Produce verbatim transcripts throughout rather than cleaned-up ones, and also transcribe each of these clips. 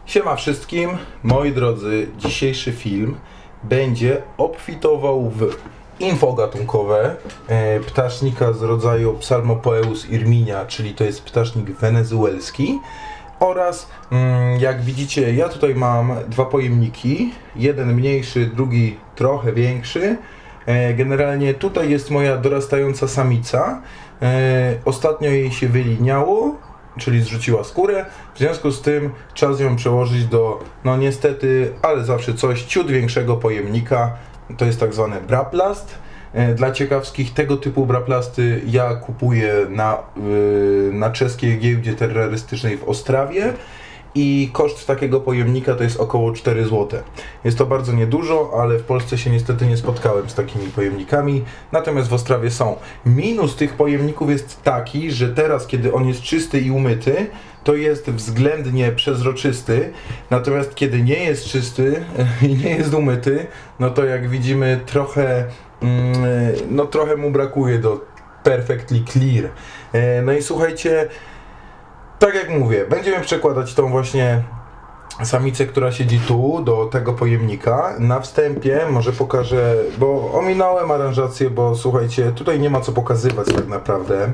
Siema wszystkim, moi drodzy, dzisiejszy film będzie obfitował w info gatunkowe e, ptasznika z rodzaju Psalmopoeus irminia, czyli to jest ptasznik wenezuelski, oraz mm, jak widzicie, ja tutaj mam dwa pojemniki, jeden mniejszy, drugi trochę większy. E, generalnie tutaj jest moja dorastająca samica, e, ostatnio jej się wyliniało, czyli zrzuciła skórę, w związku z tym czas ją przełożyć do, no niestety, ale zawsze coś, ciut większego pojemnika, to jest tak zwany braplast. Dla ciekawskich, tego typu braplasty ja kupuję na, yy, na czeskiej giełdzie terrorystycznej w Ostrawie i koszt takiego pojemnika to jest około cztery złote. Jest to bardzo niedużo, ale w Polsce się niestety nie spotkałem z takimi pojemnikami, natomiast w Ostrawie są. Minus tych pojemników jest taki, że teraz, kiedy on jest czysty i umyty, to jest względnie przezroczysty, natomiast kiedy nie jest czysty i nie jest umyty, no to jak widzimy trochę, no trochę mu brakuje do perfectly clear. No i słuchajcie, tak jak mówię, będziemy przekładać tą właśnie samicę, która siedzi tu, do tego pojemnika. Na wstępie może pokażę, bo ominąłem aranżację, bo słuchajcie, tutaj nie ma co pokazywać tak naprawdę.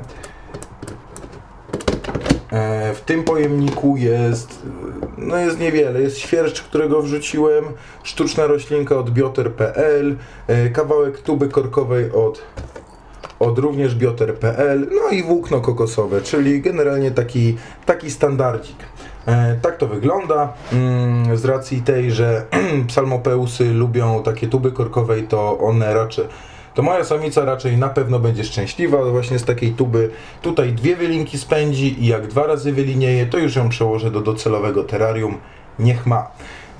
W tym pojemniku jest, no jest niewiele, jest świerszcz, którego wrzuciłem, sztuczna roślinka od bioter kropka p l, kawałek tuby korkowej od, od również bioter kropka p l, no i włókno kokosowe, czyli generalnie taki, taki standardzik. Tak to wygląda, z racji tej, że psalmopeusy lubią takie tuby korkowej, to one raczej to moja samica raczej na pewno będzie szczęśliwa właśnie z takiej tuby. Tutaj dwie wylinki spędzi i jak dwa razy wylinieje, to już ją przełożę do docelowego terrarium. Niech ma.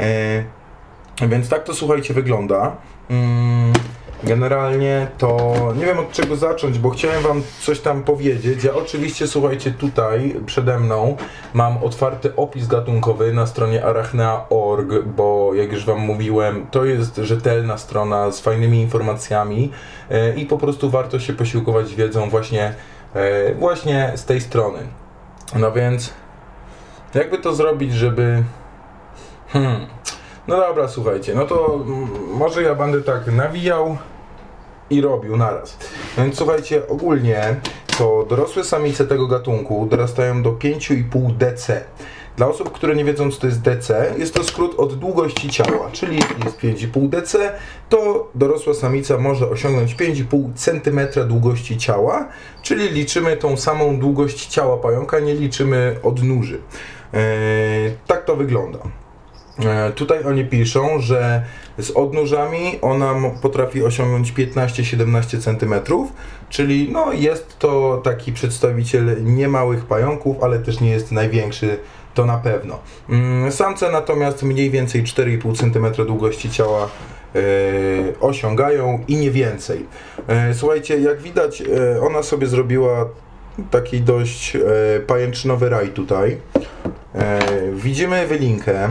E, więc tak to, słuchajcie, wygląda. Mm, generalnie to nie wiem, od czego zacząć, bo chciałem wam coś tam powiedzieć. Ja oczywiście, słuchajcie, tutaj przede mną mam otwarty opis gatunkowy na stronie arachnea kropka org, bo jak już wam mówiłem, to jest rzetelna strona z fajnymi informacjami e, i po prostu warto się posiłkować wiedzą właśnie, e, właśnie z tej strony. No więc jakby to zrobić, żeby... Hmm... No dobra, słuchajcie, no to może ja będę tak nawijał i robił naraz. No więc słuchajcie, ogólnie to dorosłe samice tego gatunku dorastają do pięć i pół D C. Dla osób, które nie wiedzą, co to jest D C, jest to skrót od długości ciała, czyli jeśli jest pięć i pół D C, to dorosła samica może osiągnąć pięć i pół centymetra długości ciała, czyli liczymy tą samą długość ciała pająka, nie liczymy odnóży. Eee, tak to wygląda. Tutaj oni piszą, że z odnóżami ona potrafi osiągnąć piętnaście do siedemnastu centymetrów, czyli no jest to taki przedstawiciel niemałych pająków, ale też nie jest największy, to na pewno. Samce natomiast mniej więcej cztery i pół centymetra długości ciała yy, osiągają i nie więcej. Yy, słuchajcie, jak widać, yy, ona sobie zrobiła taki dość yy, pajęczynowy raj tutaj. Yy, widzimy wylinkę.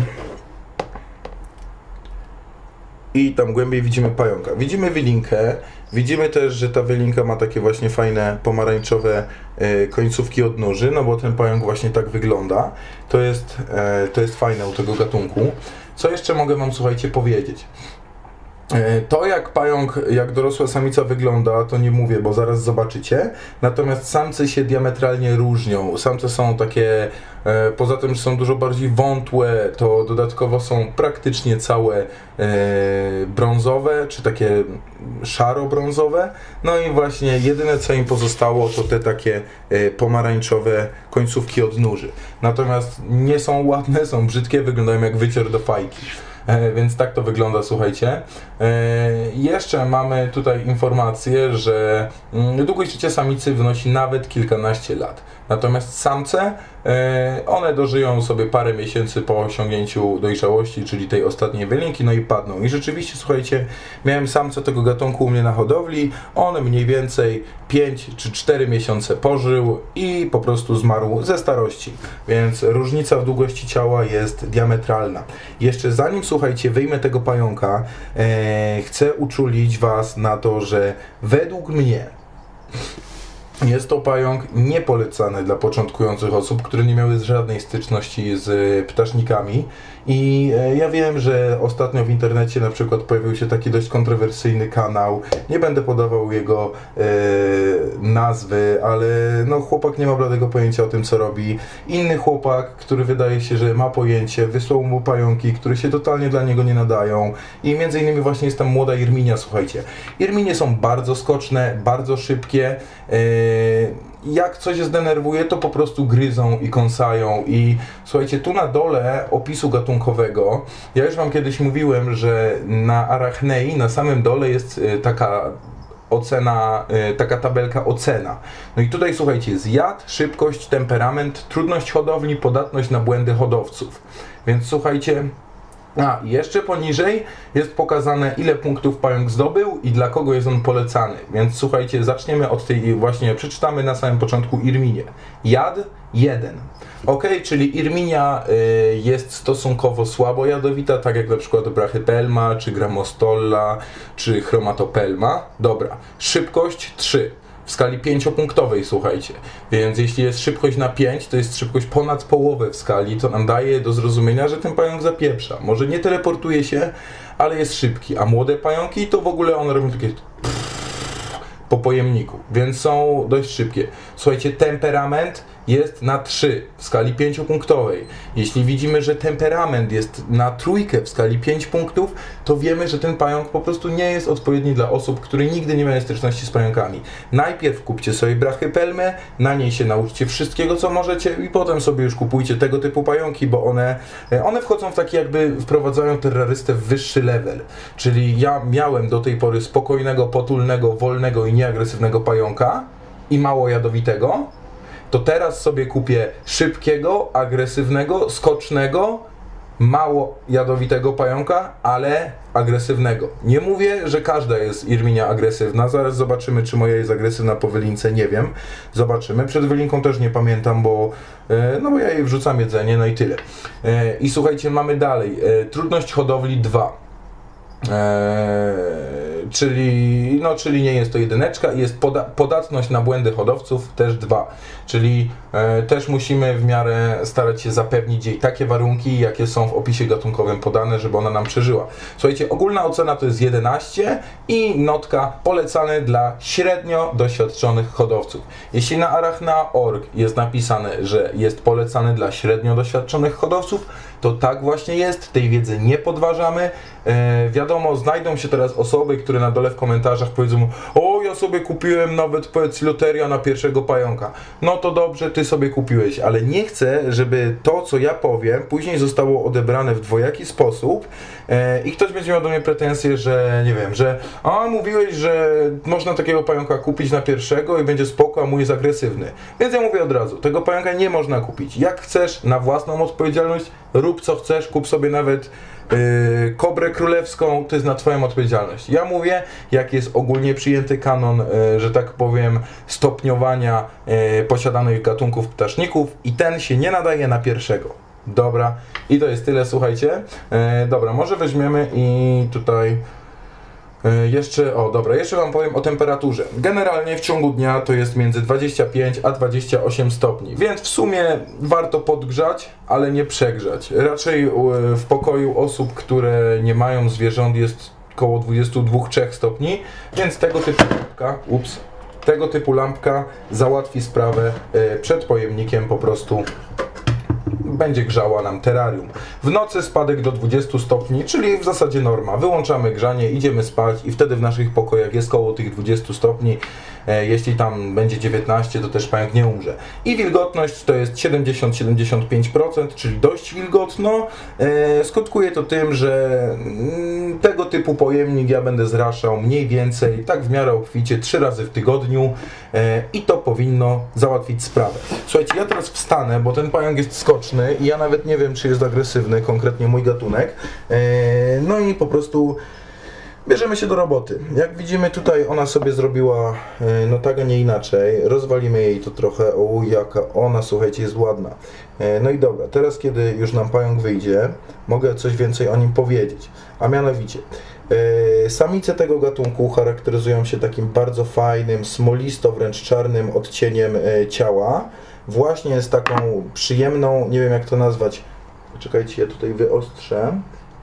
I tam głębiej widzimy pająka. Widzimy wylinkę, widzimy też, że ta wylinka ma takie właśnie fajne pomarańczowe e, końcówki odnóży, no bo ten pająk właśnie tak wygląda. To jest, e, to jest fajne u tego gatunku. Co jeszcze mogę wam, słuchajcie, powiedzieć? To jak pająk, jak dorosła samica wygląda, to nie mówię, bo zaraz zobaczycie. Natomiast samce się diametralnie różnią. Samce są takie, e, poza tym, że są dużo bardziej wątłe, to dodatkowo są praktycznie całe e, brązowe, czy takie szaro-brązowe. No i właśnie jedyne, co im pozostało, to te takie e, pomarańczowe końcówki odnóży. Natomiast nie są ładne, są brzydkie, wyglądają jak wycier do fajki. E, więc tak to wygląda, słuchajcie. E, jeszcze mamy tutaj informację, że mm, długość życia samicy wynosi nawet kilkanaście lat. Natomiast samce, e, one dożyją sobie parę miesięcy po osiągnięciu dojrzałości, czyli tej ostatniej wylinki, no i padną. I rzeczywiście, słuchajcie, miałem samca tego gatunku u mnie na hodowli, on mniej więcej pięć czy cztery miesiące pożył i po prostu zmarł ze starości. Więc różnica w długości ciała jest diametralna. Jeszcze zanim, słuchajcie, wyjmę tego pająka, e, chcę uczulić was na to, że według mnie Jest to pająk niepolecany dla początkujących osób, które nie miały żadnej styczności z ptasznikami. I ja wiem, że ostatnio w internecie na przykład pojawił się taki dość kontrowersyjny kanał. Nie będę podawał jego e, nazwy, ale no chłopak nie ma bladego pojęcia o tym, co robi. Inny chłopak, który wydaje się, że ma pojęcie, wysłał mu pająki, które się totalnie dla niego nie nadają. I między innymi właśnie jest tam młoda Irminia, słuchajcie. Irminie są bardzo skoczne, bardzo szybkie. E, Jak coś zdenerwuje, to po prostu gryzą i kąsają. I słuchajcie, tu na dole opisu gatunkowego, ja już wam kiedyś mówiłem, że na Arachnei na samym dole jest taka ocena, taka tabelka ocena. No i tutaj słuchajcie, jest jad, szybkość, temperament, trudność hodowli, podatność na błędy hodowców. Więc słuchajcie, a jeszcze poniżej jest pokazane, ile punktów pająk zdobył i dla kogo jest on polecany. Więc słuchajcie, zaczniemy od tej właśnie, przeczytamy na samym początku Irminię. Jad jeden. Ok, czyli Irminia y, jest stosunkowo słabo jadowita, tak jak na przykład Brachypelma, czy Gramostolla, czy Chromatopelma. Dobra, szybkość trzy. W skali pięciopunktowej, słuchajcie. Więc jeśli jest szybkość na pięć, to jest szybkość ponad połowę w skali, to nam daje do zrozumienia, że ten pająk zapieprza. Może nie teleportuje się, ale jest szybki. A młode pająki to w ogóle one robią takie po pojemniku, więc są dość szybkie. Słuchajcie, temperament jest na trzy w skali pięciopunktowej. Jeśli widzimy, że temperament jest na trójkę w skali pięć punktów, to wiemy, że ten pająk po prostu nie jest odpowiedni dla osób, które nigdy nie mają styczności z pająkami. Najpierw kupcie sobie Brachypelmę, na niej się nauczcie wszystkiego, co możecie i potem sobie już kupujcie tego typu pająki, bo one, one wchodzą w taki jakby, wprowadzają terrorystę w wyższy level. Czyli ja miałem do tej pory spokojnego, potulnego, wolnego i nieagresywnego pająka i mało jadowitego, to teraz sobie kupię szybkiego, agresywnego, skocznego, mało jadowitego pająka, ale agresywnego. Nie mówię, że każda jest Irminia agresywna, zaraz zobaczymy, czy moja jest agresywna po wylince, nie wiem. Zobaczymy. Przed wylinką też nie pamiętam, bo, no bo ja jej wrzucam jedzenie, no i tyle. I słuchajcie, mamy dalej. Trudność hodowli dwa. Eee, czyli, no, czyli nie jest to jedyneczka i jest poda podatność na błędy hodowców też dwa, czyli e, też musimy w miarę starać się zapewnić jej takie warunki, jakie są w opisie gatunkowym podane, żeby ona nam przeżyła. Słuchajcie, ogólna ocena to jest jedenaście i notka polecane dla średnio doświadczonych hodowców. Jeśli na arachna kropka org jest napisane, że jest polecany dla średnio doświadczonych hodowców, to tak właśnie jest, tej wiedzy nie podważamy. E, wiadomo, znajdą się teraz osoby, które na dole w komentarzach powiedzą: o, ja sobie kupiłem nawet powiedz loteria na pierwszego pająka. No to dobrze, ty sobie kupiłeś, ale nie chcę, żeby to, co ja powiem, później zostało odebrane w dwojaki sposób e, i ktoś będzie miał do mnie pretensje, że nie wiem, że a, mówiłeś, że można takiego pająka kupić na pierwszego i będzie spoko, a mój jest agresywny. Więc ja mówię od razu, tego pająka nie można kupić. Jak chcesz, na własną odpowiedzialność, rób co chcesz, kup sobie nawet Yy, kobrę królewską, to jest na twoją odpowiedzialność. Ja mówię, jak jest ogólnie przyjęty kanon, yy, że tak powiem, stopniowania yy, posiadanych gatunków ptaszników i ten się nie nadaje na pierwszego. Dobra, i to jest tyle, słuchajcie. Yy, dobra, może weźmiemy i tutaj jeszcze, o dobra, jeszcze wam powiem o temperaturze. Generalnie w ciągu dnia to jest między dwadzieścia pięć a dwadzieścia osiem stopni, więc w sumie warto podgrzać, ale nie przegrzać. Raczej w pokoju osób, które nie mają zwierząt, jest około dwadzieścia dwa do trzech stopni, więc tego typu lampka, ups, tego typu lampka załatwi sprawę przed pojemnikiem, po prostu będzie grzała nam terrarium. W nocy spadek do dwudziestu stopni, czyli w zasadzie norma. Wyłączamy grzanie, idziemy spać i wtedy w naszych pokojach jest koło tych dwudziestu stopni. E, jeśli tam będzie dziewiętnaście, to też pająk nie umrze. I wilgotność to jest siedemdziesiąt do siedemdziesięciu pięciu procent, czyli dość wilgotno. E, skutkuje to tym, że mm, tego typu pojemnik ja będę zraszał mniej więcej, tak w miarę obficie, trzy razy w tygodniu e, i to powinno załatwić sprawę. Słuchajcie, ja teraz wstanę, bo ten pająk jest skoczny i ja nawet nie wiem, czy jest agresywny, konkretnie mój gatunek. E, no i po prostu Bierzemy się do roboty. Jak widzimy tutaj ona sobie zrobiła no tak, a nie inaczej. Rozwalimy jej to trochę. O, jaka ona, słuchajcie, jest ładna. No i dobra, teraz kiedy już nam pająk wyjdzie, mogę coś więcej o nim powiedzieć. A mianowicie, samice tego gatunku charakteryzują się takim bardzo fajnym, smolisto wręcz czarnym odcieniem ciała. Właśnie z taką przyjemną, nie wiem jak to nazwać, czekajcie, ja tutaj wyostrzę.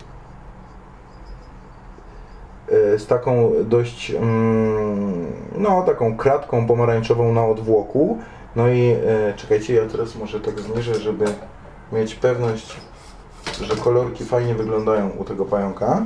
Z taką dość, no taką kratką pomarańczową na odwłoku. No i czekajcie, ja teraz może tak zniżę, żeby mieć pewność, że kolorki fajnie wyglądają u tego pająka.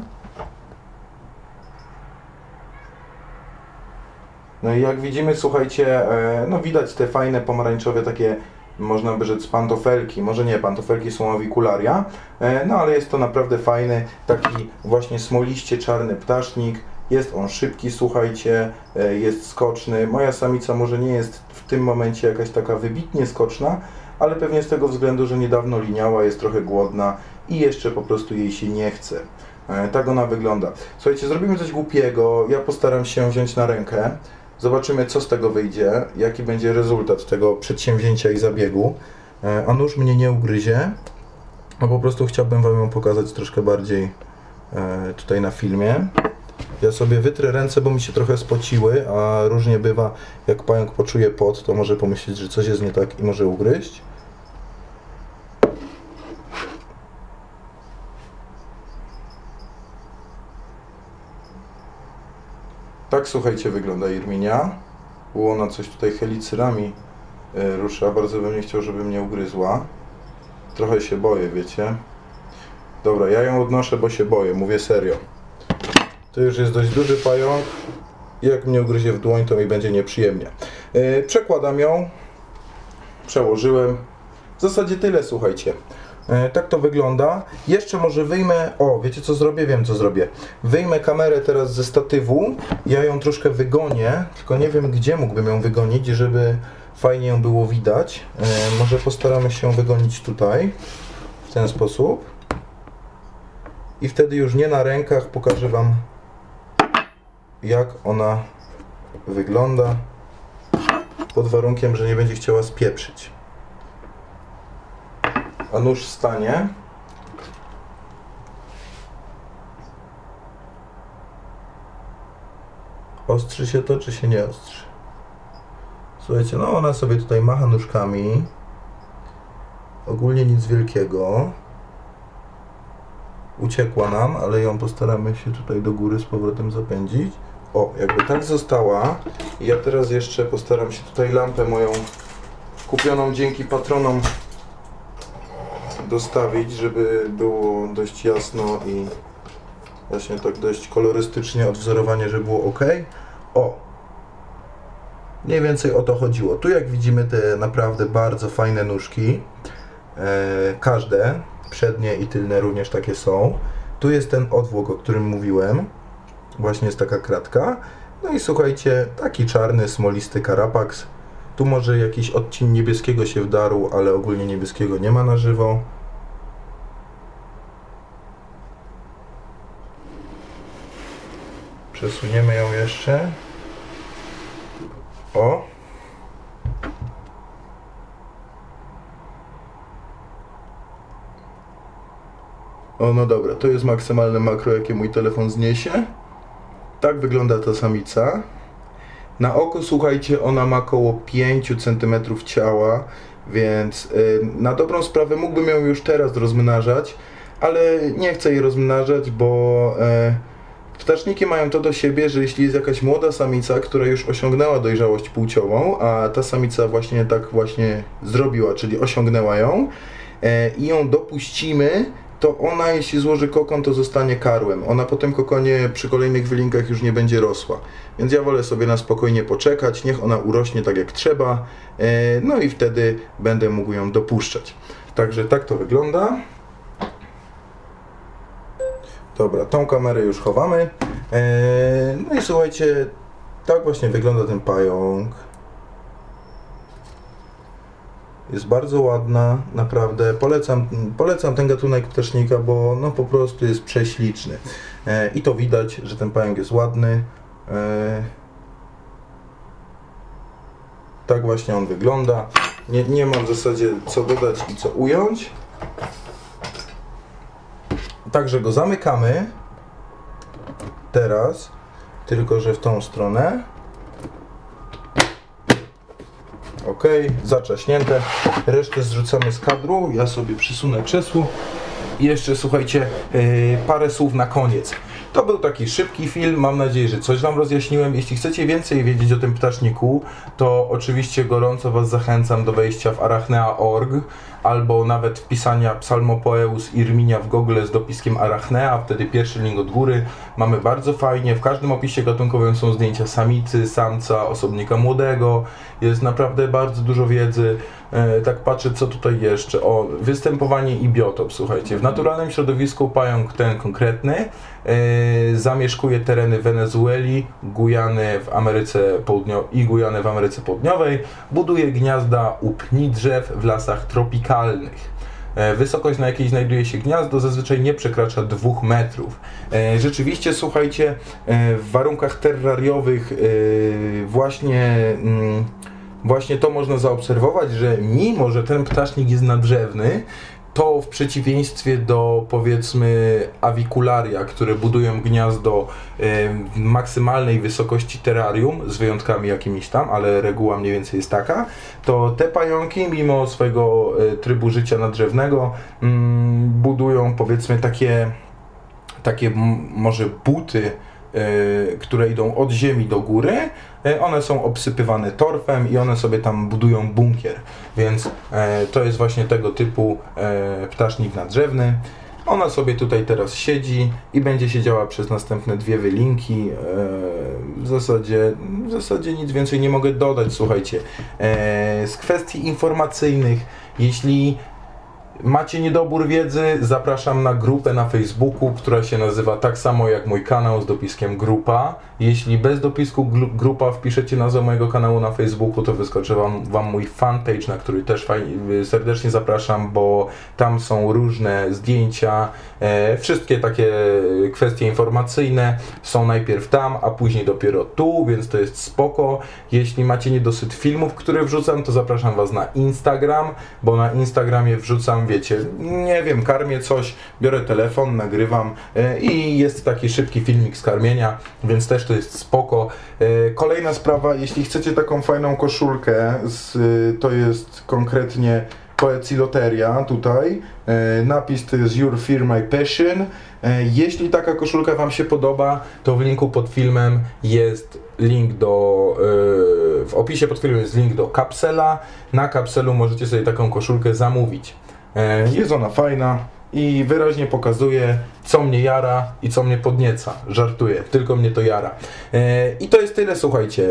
No i jak widzimy, słuchajcie, no widać te fajne pomarańczowe takie, można by rzec, pantofelki. Może nie, pantofelki są avicularia, no ale jest to naprawdę fajny, taki właśnie smoliście czarny ptasznik. Jest on szybki, słuchajcie, jest skoczny. Moja samica może nie jest w tym momencie jakaś taka wybitnie skoczna, ale pewnie z tego względu, że niedawno liniała, jest trochę głodna i jeszcze po prostu jej się nie chce. Tak ona wygląda. Słuchajcie, zrobimy coś głupiego, ja postaram się wziąć na rękę. Zobaczymy, co z tego wyjdzie, jaki będzie rezultat tego przedsięwzięcia i zabiegu. A nóż mnie nie ugryzie, a po prostu chciałbym Wam ją pokazać troszkę bardziej tutaj na filmie. Ja sobie wytrę ręce, bo mi się trochę spociły, a różnie bywa, jak pająk poczuje pot, to może pomyśleć, że coś jest nie tak i może ugryźć. Tak, słuchajcie, wygląda Irminia. Ona coś tutaj helicyrami y, rusza. Bardzo bym nie chciał, żeby mnie ugryzła. Trochę się boję, wiecie. Dobra, ja ją odnoszę, bo się boję. Mówię serio. To już jest dość duży pająk. Jak mnie ugryzie w dłoń, to mi będzie nieprzyjemnie. Y, przekładam ją. Przełożyłem. W zasadzie tyle, słuchajcie. Tak to wygląda. Jeszcze może wyjmę, o, wiecie co zrobię? Wiem co zrobię. Wyjmę kamerę teraz ze statywu, ja ją troszkę wygonię, tylko nie wiem gdzie mógłbym ją wygonić, żeby fajnie ją było widać. E, może postaramy się wygonić tutaj, w ten sposób. I wtedy już nie na rękach pokażę Wam, jak ona wygląda, pod warunkiem, że nie będzie chciała spieprzyć. A nóż stanie. Ostrzy się to, czy się nie ostrzy? Słuchajcie, no ona sobie tutaj macha nóżkami. Ogólnie nic wielkiego. Uciekła nam, ale ją postaramy się tutaj do góry z powrotem zapędzić. O, jakby tak została. Ja teraz jeszcze postaram się tutaj lampę moją kupioną dzięki patronom dostawić, żeby było dość jasno i właśnie tak dość kolorystycznie odwzorowanie, żeby było ok. O! Mniej więcej o to chodziło. Tu jak widzimy te naprawdę bardzo fajne nóżki. E, każde, przednie i tylne również takie są. Tu jest ten odwłok, o którym mówiłem. Właśnie jest taka kratka. No i słuchajcie, taki czarny, smolisty karapaks. Tu może jakiś odcień niebieskiego się wdarł, ale ogólnie niebieskiego nie ma na żywo. Przesuniemy ją jeszcze. O! O, no dobra, to jest maksymalne makro, jakie mój telefon zniesie. Tak wygląda ta samica. Na oko, słuchajcie, ona ma około pięć centymetrów ciała, więc yy, na dobrą sprawę mógłbym ją już teraz rozmnażać, ale nie chcę jej rozmnażać, bo yy, ptaszniki mają to do siebie, że jeśli jest jakaś młoda samica, która już osiągnęła dojrzałość płciową, a ta samica właśnie tak właśnie zrobiła, czyli osiągnęła ją yy, i ją dopuścimy, to ona, jeśli złoży kokon, to zostanie karłem. Ona po tym kokonie przy kolejnych wylinkach już nie będzie rosła. Więc ja wolę sobie na spokojnie poczekać, niech ona urośnie tak jak trzeba, no i wtedy będę mógł ją dopuszczać. Także tak to wygląda. Dobra, tą kamerę już chowamy. No i słuchajcie, tak właśnie wygląda ten pająk. jest bardzo ładna, naprawdę. Polecam, polecam ten gatunek ptasznika, bo no po prostu jest prześliczny. E, I to widać, że ten pająk jest ładny. E, tak właśnie on wygląda. Nie, nie mam w zasadzie co dodać i co ująć. Także go zamykamy. Teraz, tylko że w tą stronę. Ok, zaczaśnięte. Resztę zrzucamy z kadru. Ja sobie przysunę krzesło. I jeszcze słuchajcie, yy, parę słów na koniec. To był taki szybki film, mam nadzieję, że coś Wam rozjaśniłem. Jeśli chcecie więcej wiedzieć o tym ptaszniku, to oczywiście gorąco Was zachęcam do wejścia w arachnea kropka org albo nawet wpisania Psalmopoeus irminia w Google z dopiskiem arachnea, wtedy pierwszy link od góry. Mamy bardzo fajnie, w każdym opisie gatunkowym są zdjęcia samicy, samca, osobnika młodego. Jest naprawdę bardzo dużo wiedzy. E, tak patrzę, co tutaj jeszcze. O, występowanie i biotop, słuchajcie. W naturalnym środowisku pająk ten konkretny e, zamieszkuje tereny Wenezueli, Gujany w Ameryce Południowej i Gujany w Ameryce Południowej. Buduje gniazda u pni drzew w lasach tropikalnych. Wysokość, na jakiej znajduje się gniazdo, zazwyczaj nie przekracza dwóch metrów. Rzeczywiście, słuchajcie, w warunkach terrariowych właśnie, właśnie to można zaobserwować, że mimo, że ten ptasznik jest nadrzewny, to w przeciwieństwie do, powiedzmy, awikularia, które budują gniazdo w maksymalnej wysokości terrarium, z wyjątkami jakimiś tam, ale reguła mniej więcej jest taka, to te pająki, mimo swojego trybu życia nadrzewnego, budują, powiedzmy, takie, takie może buty, które idą od ziemi do góry. One są obsypywane torfem i one sobie tam budują bunkier, więc to jest właśnie tego typu ptasznik nadrzewny. Ona sobie tutaj teraz siedzi i będzie siedziała przez następne dwie wylinki. W zasadzie, w zasadzie nic więcej nie mogę dodać, słuchajcie. Z kwestii informacyjnych, jeśli macie niedobór wiedzy, zapraszam na grupę na Facebooku, która się nazywa tak samo jak mój kanał z dopiskiem grupa. Jeśli bez dopisku grupa wpiszecie nazwę mojego kanału na Facebooku, to wyskoczy wam, wam mój fanpage, na który też fajnie, serdecznie zapraszam, bo tam są różne zdjęcia, e, wszystkie takie kwestie informacyjne są najpierw tam, a później dopiero tu, więc to jest spoko. Jeśli macie niedosyt filmów, które wrzucam, to zapraszam was na Instagram, bo na Instagramie wrzucam, wiecie, nie wiem, karmię coś, biorę telefon, nagrywam e, i jest taki szybki filmik z karmienia, więc też to jest spoko. E, kolejna sprawa, jeśli chcecie taką fajną koszulkę, z, to jest konkretnie Poeciloteria tutaj, e, napis to jest Your Fear My Passion. E, jeśli taka koszulka wam się podoba, to w linku pod filmem jest link do, e, w opisie pod filmem jest link do kapsela. Na kapselu możecie sobie taką koszulkę zamówić. Jest ona fajna i wyraźnie pokazuje, co mnie jara i co mnie podnieca. Żartuję, tylko mnie to jara. I to jest tyle, słuchajcie.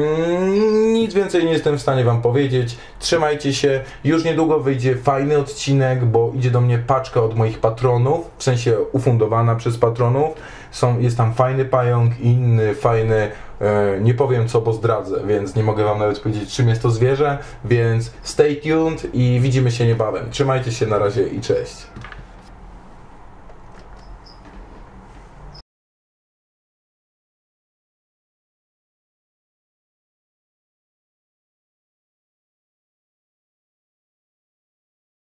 Nic więcej nie jestem w stanie wam powiedzieć. Trzymajcie się. Już niedługo wyjdzie fajny odcinek, bo idzie do mnie paczka od moich patronów, w sensie ufundowana przez patronów. Są, jest tam fajny pająk, inny fajny, e, nie powiem co, bo zdradzę, więc nie mogę wam nawet powiedzieć, czym jest to zwierzę, więc stay tuned i widzimy się niebawem. Trzymajcie się, na razie i cześć.